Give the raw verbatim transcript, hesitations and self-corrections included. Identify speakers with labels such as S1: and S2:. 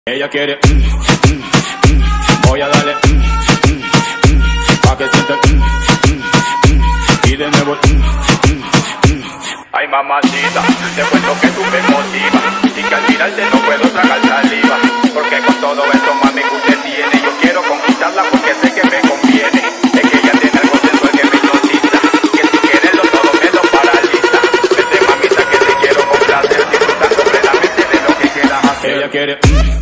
S1: Ella quiere, mm, mm, mm, voy a darle, mm, mm, mm, pa' que sienta, mm, mm, mm, y de nuevo, mm, mm, mm. Ay mamacita, te cuento que tú me motivas, y que al mirarte no puedo tragar saliva, porque con todo esto mami que usted tiene, yo quiero conquistarla porque sé que me conviene, es que ella tiene algo sensual que me hipnotiza, que si quieres lo todo me lo paraliza, vete mamita que te quiero complacer, disfrutar completamente de lo que quieras hacer. Ella quiere, mm,